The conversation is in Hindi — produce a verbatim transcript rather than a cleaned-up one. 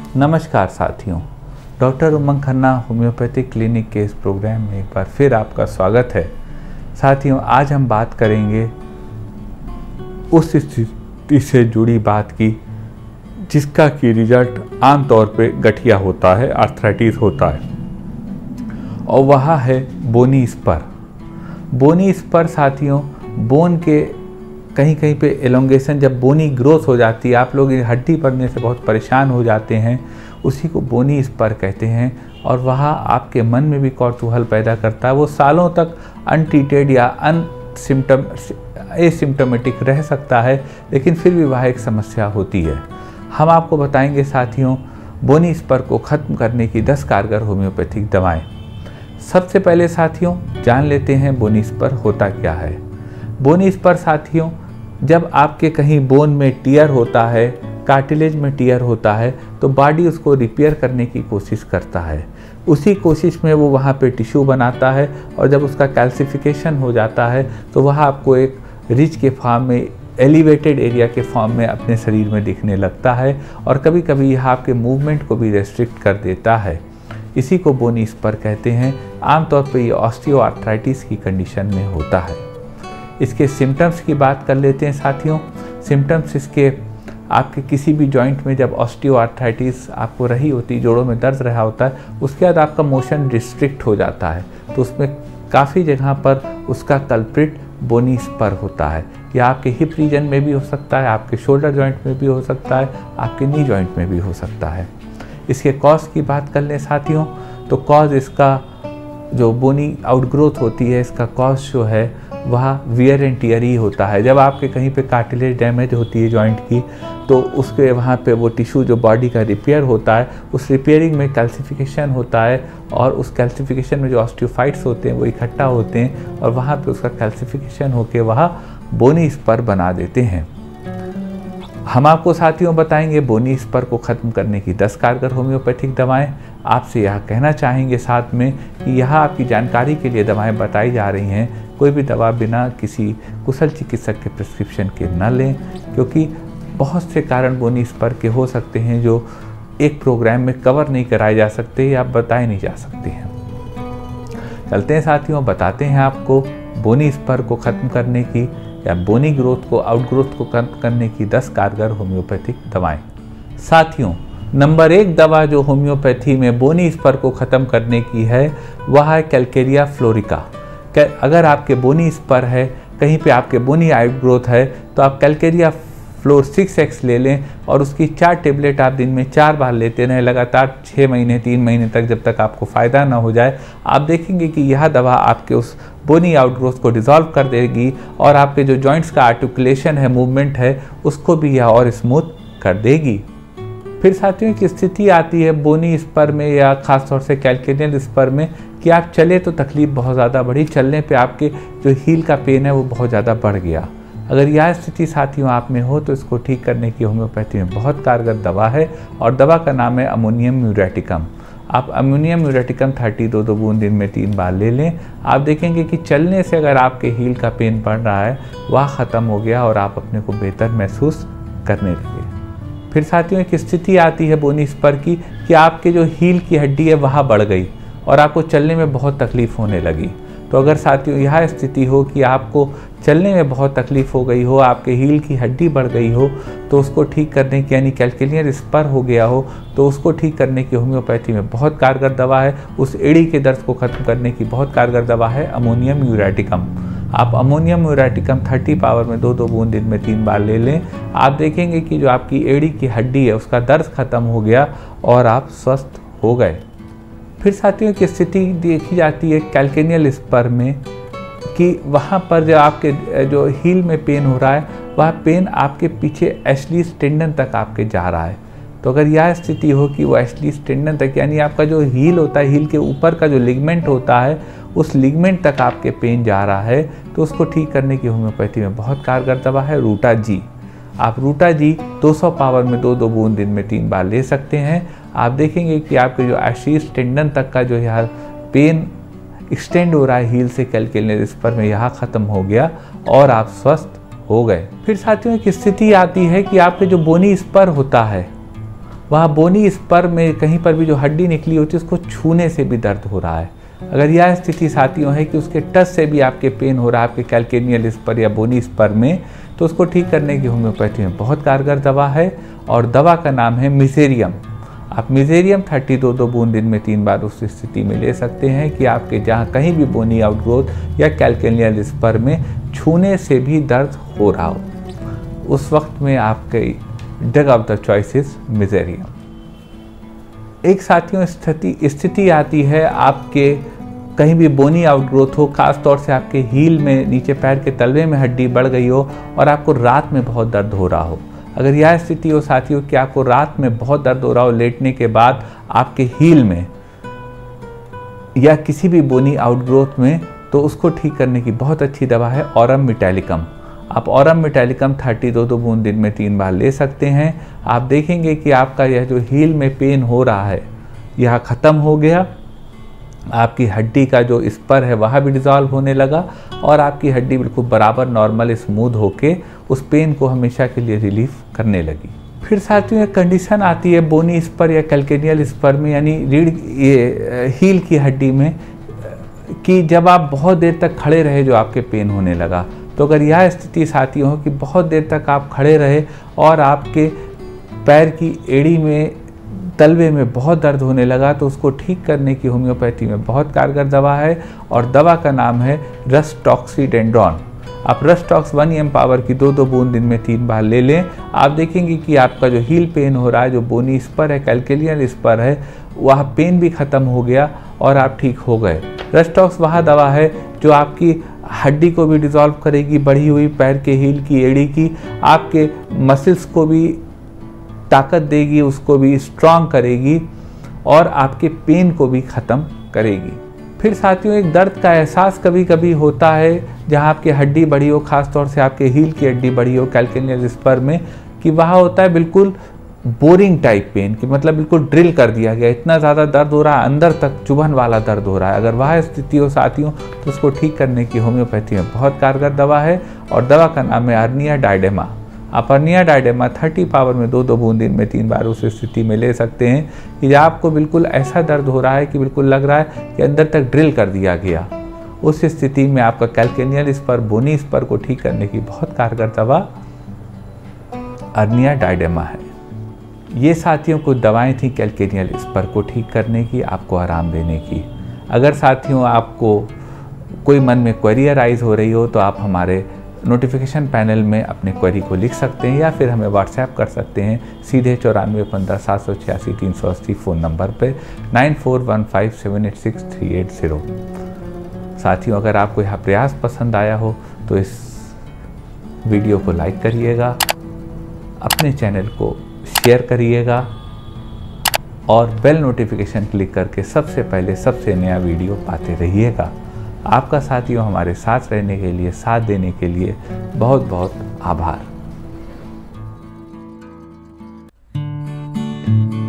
नमस्कार साथियों, doctor Umang Khanna homeopathic clinic के इस प्रोग्राम में एक बार फिर आपका स्वागत है। साथियों, आज हम बात करेंगे उस स्थिति से जुड़ी बात की जिसका की रिजल्ट आमतौर पे गठिया होता है, आर्थराइटिस होता है, और वह है बोनी स्पर। बोनी स्पर साथियों, बोन के कहीं कहीं पे एलोंगेशन, जब बोनी ग्रोथ हो जाती है, आप लोग हड्डी पड़ने से बहुत परेशान हो जाते हैं, उसी को बोनी स्पर कहते हैं। और वह आपके मन में भी कौतूहल पैदा करता है। वो सालों तक अनट्रीटेड या अनसिम्टम एसिम्टोमेटिक रह सकता है, लेकिन फिर भी वह एक समस्या होती है। हम आपको बताएंगे साथियों बोनी स्पर को ख़त्म करने की दस कारगर होम्योपैथिक दवाएं। सबसे पहले साथियों जान लेते हैं बोनी स्पर होता क्या है। बोनी स्पर साथियों, जब आपके कहीं बोन में टीयर होता है, कार्टिलेज में टीयर होता है, तो बॉडी उसको रिपेयर करने की कोशिश करता है। उसी कोशिश में वो वहाँ पे टिश्यू बनाता है, और जब उसका कैल्सिफिकेशन हो जाता है तो वह आपको एक रिज के फॉर्म में, एलिवेटेड एरिया के फॉर्म में अपने शरीर में दिखने लगता है, और कभी कभी यह आपके मूवमेंट को भी रेस्ट्रिक्ट कर देता है। इसी को बोनी स्पर कहते हैं। आमतौर पर ये ऑस्टियोआर्थराइटिस की कंडीशन में होता है। इसके सिम्टम्स की बात कर लेते हैं साथियों। सिम्टम्स इसके आपके किसी भी जॉइंट में जब ऑस्टियोआर्थराइटिस आपको रही होती, जोड़ों में दर्द रहा होता है, उसके बाद आपका मोशन रिस्ट्रिक्ट हो जाता है, तो उसमें काफ़ी जगह पर उसका कल्प्रिट बोनी स्पर होता है। या आपके हिप रीजन में भी हो सकता है, आपके शोल्डर जॉइंट में भी हो सकता है, आपके नी जॉइंट में भी हो सकता है। इसके कॉज की बात कर लें साथियों, तो कॉज इसका जो बोनी आउटग्रोथ होती है, इसका कॉज जो है वह वियर एंड टियर ही होता है। जब आपके कहीं पे कार्टिलेज डैमेज होती है जॉइंट की, तो उसके वहाँ पे वो टिश्यू जो बॉडी का रिपेयर होता है, उस रिपेयरिंग में कैल्सिफिकेशन होता है, और उस कैल्सिफिकेशन में जो ऑस्टियोफाइट्स होते हैं वो इकट्ठा होते हैं, और वहाँ पे उसका कैल्सिफिकेशन होकर वह बोनी स्पर बना देते हैं। हम आपको साथियों बताएंगे बोनी स्पर को ख़त्म करने की दस कारगर होम्योपैथिक दवाएं। आपसे यह कहना चाहेंगे साथ में कि यह आपकी जानकारी के लिए दवाएं बताई जा रही हैं। कोई भी दवा बिना किसी कुशल चिकित्सक के प्रिस्क्रिप्शन के न लें, क्योंकि बहुत से कारण बोनी स्पर के हो सकते हैं जो एक प्रोग्राम में कवर नहीं कराए जा सकते या बताए नहीं जा सकते हैं। चलते हैं साथियों, बताते हैं आपको बोनी स्पर को ख़त्म करने की या बोनी ग्रोथ को, आउटग्रोथ को खत्म करने की दस कारगर होम्योपैथिक दवाएं। साथियों, नंबर एक दवा जो होम्योपैथी में बोनी स्पर को ख़त्म करने की है वह है कैलकेरिया फ्लोरिका। अगर आपके बोनी स्पर है, कहीं पे आपके बोनी आउटग्रोथ है, तो आप कैलकेरिया फ्लोर सिक्स एक्स ले लें, और उसकी चार टेबलेट आप दिन में चार बार लेते रहें लगातार छः महीने तीन महीने तक, जब तक आपको फ़ायदा ना हो जाए। आप देखेंगे कि यह दवा आपके उस बोनी आउटग्रोथ को डिज़ोल्व कर देगी, और आपके जो जॉइंट्स का आर्टिकुलेशन है, मूवमेंट है, उसको भी यह और स्मूथ कर देगी। फिर साथियों की स्थिति आती है बोनी स्पर में या ख़ासतौर से कैलकेरियल स्पर में कि आप चले तो तकलीफ़ बहुत ज़्यादा बढ़ी, चलने पे आपके जो हील का पेन है वो बहुत ज़्यादा बढ़ गया। अगर यह स्थिति साथियों आप में हो तो इसको ठीक करने की होम्योपैथी में बहुत कारगर दवा है, और दवा का नाम है अमोनियम म्यूरेटिकम। आप अमोनियम म्यूरेटिकम थर्टी दो दो बूंद दिन में तीन बार ले लें। आप देखेंगे कि चलने से अगर आपके हील का पेन बढ़ रहा है वह ख़त्म हो गया, और आप अपने को बेहतर महसूस करने लगे। फिर साथियों एक स्थिति आती है बोनी स्पर की कि आपके जो हील की हड्डी है वह बढ़ गई, और आपको चलने में बहुत तकलीफ़ होने लगी। तो अगर साथियों यह स्थिति हो कि आपको चलने में बहुत तकलीफ़ हो गई हो, आपके हील की हड्डी बढ़ गई हो, तो उसको ठीक करने की, यानी कैलकेरियर स्पर हो गया हो, तो उसको ठीक करने की होम्योपैथी में बहुत कारगर दवा है। उस एड़ी के दर्द को ख़त्म करने की बहुत कारगर दवा है अमोनियम म्यूरेटिकम। आप अमोनियम म्यूरेटिकम थर्टी पावर में दो दो बूंद दिन में तीन बार ले लें। आप देखेंगे कि जो आपकी एड़ी की हड्डी है उसका दर्द ख़त्म हो गया, और आप स्वस्थ हो गए। फिर साथियों की स्थिति देखी जाती है कैलकेरियल स्पर में कि वहाँ पर जो आपके जो हील में पेन हो रहा है, वह पेन आपके पीछे एशलीज टेंडन तक आपके जा रहा है। तो अगर यह स्थिति हो कि वो एशलीज टेंडन तक, यानी आपका जो हील होता है, हील के ऊपर का जो लिगमेंट होता है, उस लिगमेंट तक आपके पेन जा रहा है, तो उसको ठीक करने की होम्योपैथी में बहुत कारगर दवा है रूटा जी। आप रूटा जी दो सौ पावर में दो दो बूंद दिन में तीन बार ले सकते हैं। आप देखेंगे कि आपके जो एशलीज टेंडन तक का जो यह पेन एक्सटेंड हो रहा है हील से कैलकेरियल स्पर में, यह ख़त्म हो गया, और आप स्वस्थ हो गए। फिर साथियों एक स्थिति आती है कि आपके जो बोनी स्पर होता है वहाँ बोनी स्पर में कहीं पर भी जो हड्डी निकली होती है उसको छूने से भी दर्द हो रहा है। अगर यह स्थिति साथियों है कि उसके टच से भी आपके पेन हो रहा है आपके कैल्केनियल स्पर या बोनी स्पर में, तो उसको ठीक करने की होम्योपैथी में बहुत कारगर दवा है और दवा का नाम है मिसेरियम। आप मिसेरियम थर्टी दो दो बूंद दिन में तीन बार उस स्थिति में ले सकते हैं कि आपके जहाँ कहीं भी बोनी आउटग्रोथ या कैल्केनियल स्पर में छूने से भी दर्द हो रहा हो, उस वक्त में आपके drug of the choice is mezereum. एक साथियों स्थिति स्थिति आती है आपके कहीं भी बोनी आउटग्रोथ हो, खास तौर से आपके हील में नीचे पैर के तलवे में हड्डी बढ़ गई हो और आपको रात में बहुत दर्द हो रहा हो। अगर यह स्थिति हो साथियों कि आपको रात में बहुत दर्द हो रहा हो लेटने के बाद आपके हील में या किसी भी बोनी आउटग्रोथ में, तो उसको ठीक करने की बहुत अच्छी दवा है ऑरम मेटालिकम। आप ऑरम मेटालिकम थर्टी दो दो बूंद दिन में तीन बार ले सकते हैं। आप देखेंगे कि आपका यह जो हील में पेन हो रहा है यह ख़त्म हो गया, आपकी हड्डी का जो स्पर है वह भी डिज़ोल्व होने लगा और आपकी हड्डी बिल्कुल बराबर नॉर्मल स्मूथ होके उस पेन को हमेशा के लिए रिलीफ करने लगी। फिर साथियों एक कंडीशन आती है बोनी स्पर या कैल्केनियल स्पर में, यानी रीढ़ ये हील की हड्डी में, कि जब आप बहुत देर तक खड़े रहे जो आपके पेन होने लगा। तो अगर यह स्थिति साथियों हो कि बहुत देर तक आप खड़े रहे और आपके पैर की एड़ी में तलवे में बहुत दर्द होने लगा, तो उसको ठीक करने की होम्योपैथी में बहुत कारगर दवा है और दवा का नाम है रस्टॉक्सीडेंड्रॉन। आप रस्टॉक्स वन एम पावर की दो दो बूंद दिन में तीन बार ले लें। आप देखेंगे कि आपका जो हील पेन हो रहा है, जो बोनी स्पर है, कैल्केनियल स्पर है, वह पेन भी ख़त्म हो गया और आप ठीक हो गए। रस्टॉक्स वह दवा है जो आपकी हड्डी को भी डिज़ोल्व करेगी, बढ़ी हुई पैर के हील की एड़ी की, आपके मसल्स को भी ताकत देगी, उसको भी स्ट्रांग करेगी और आपके पेन को भी ख़त्म करेगी। फिर साथियों एक दर्द का एहसास कभी कभी होता है जहाँ आपकी हड्डी बढ़ी हो, खास तौर से आपके हील की हड्डी बढ़ी हो कैल्केनियल स्पर में, कि वहाँ होता है बिल्कुल बोरिंग टाइप पेन, कि मतलब बिल्कुल ड्रिल कर दिया गया, इतना ज़्यादा दर्द हो रहा है, अंदर तक चुभन वाला दर्द हो रहा है। अगर वह स्थिति हो साथियों तो उसको ठीक करने की होम्योपैथी में बहुत कारगर दवा है और दवा का नाम है अर्निया डायडेमा। आप अर्निया डायडेमा थर्टी पावर में दो दो बूंद दिन में तीन बार उस स्थिति में ले सकते हैं कि आपको बिल्कुल ऐसा दर्द हो रहा है कि बिल्कुल लग रहा है कि अंदर तक ड्रिल कर दिया गया। उस स्थिति में आपका कैल्केनियल स्पर, बोनी स्पर को ठीक करने की बहुत कारगर दवा अर्निया डायडेमा है। ये साथियों कुछ दवाएं थी कैल्केनियल स्पर को ठीक करने की, आपको आराम देने की। अगर साथियों आपको कोई मन में क्वेरी अराइज हो रही हो तो आप हमारे नोटिफिकेशन पैनल में अपने क्वेरी को लिख सकते हैं या फिर हमें व्हाट्सएप कर सकते हैं सीधे चौरानवे पंद्रह सात सौ छियासी तीन सौ अस्सी फ़ोन नंबर पे nine four one five seven eight six three eight zero. साथियों अगर आपको यह प्रयास पसंद आया हो तो इस वीडियो को लाइक करिएगा, अपने चैनल को शेयर करिएगा और बेल नोटिफिकेशन क्लिक करके सबसे पहले सबसे नया वीडियो पाते रहिएगा। आपका साथियों हमारे साथ रहने के लिए, साथ देने के लिए बहुत बहुत आभार।